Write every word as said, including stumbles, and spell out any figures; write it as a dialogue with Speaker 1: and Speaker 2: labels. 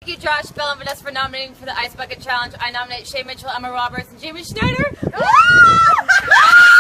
Speaker 1: Thank you, Josh, Bill, and Vanessa for nominating for the Ice Bucket Challenge. I nominate Shay Mitchell, Emma Roberts, and Jamie Schneider.